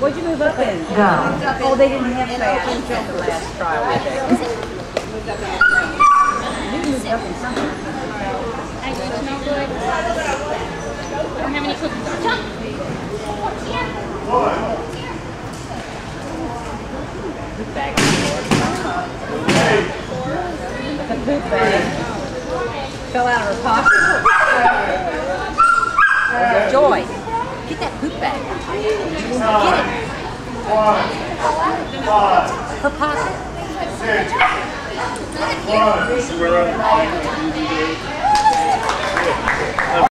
What'd you move up in? Go. Oh, they didn't have fast until the last trial. You moved up in something. I do smell good. I don't have any cookies. Poop bag. The poop bag fell out of her pocket. Joy, get that poop bag. Get it. Her pocket.